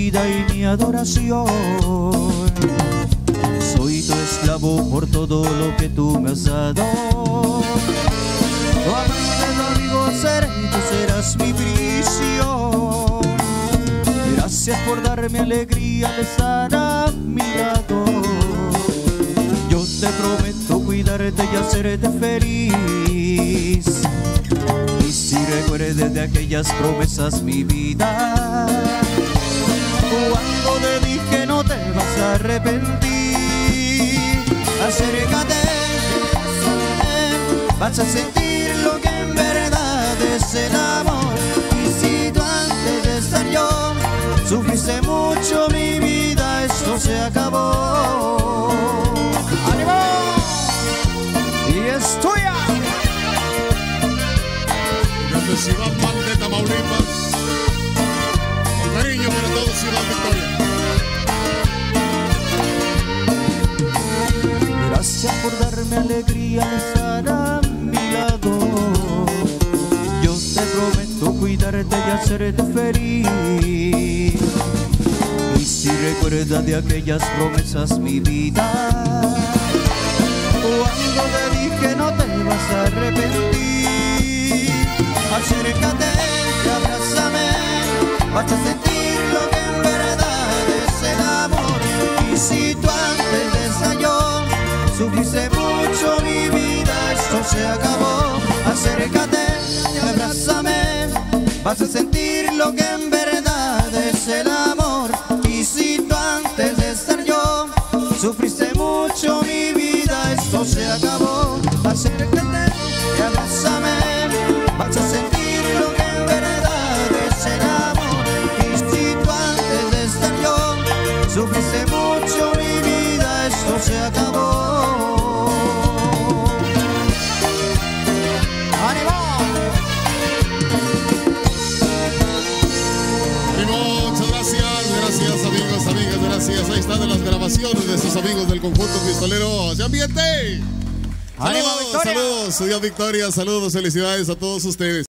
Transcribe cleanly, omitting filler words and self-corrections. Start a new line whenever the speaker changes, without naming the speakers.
vida y mi adoración. Soy tu esclavo por todo lo que tú me has dado. Tu amante, tu amigo seré y tú serás mi prisión. Gracias por darme alegría al estar a mi lado. Yo te prometo cuidarte y hacerte feliz. Y si recuerdes de aquellas promesas mi vida, cuando te dije no te vas a arrepentir, acércate, vas a sentir lo que en verdad es el amor. Y si tú antes de estar yo sufriste mucho mi vida, esto se acabó. ¡Ánimo! Y es tuya.
Desde Ciudad Pan de Tamaulipas, con cariño para todos, Ciudad Victoria.
Gracias por darme alegría al estar a mi lado. Yo te prometo cuidarte y hacerte feliz. Y si recuerdas de aquellas promesas mi vida, cuando te dije no te vas a arrepentir, acércate y abrázame, vas a sentir lo que en verdad es el amor. Y si tú antes de estar yo sufriste mucho mi vida, esto se acabó. Acércate y abrázame, vas a sentir lo que en verdad es el amor. Y si tú antes de estar yo sufriste mucho mi vida, esto se acabó. Acércate y abrázame, vas a sentir lo que en verdad es el amor. Y si tú antes de estar yo sufriste mucho mi vida, esto se acabó.
Gracias, ahí están las grabaciones de sus amigos del conjunto pistolero. ¡Se ambiente!
¡Ánimo,
Saludos,
Victoria!
saludos, Ciudad Victoria, saludos, felicidades a todos ustedes.